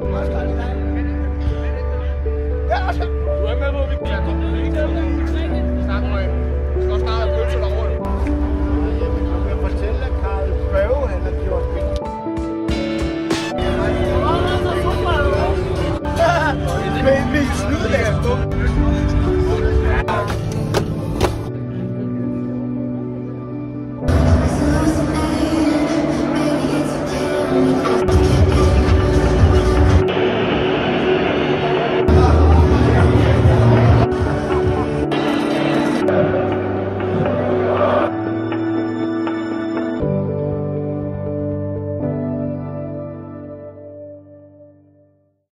Du er med på, at vi kan komme. Snak med. Vi skal også snart have pølser derovre.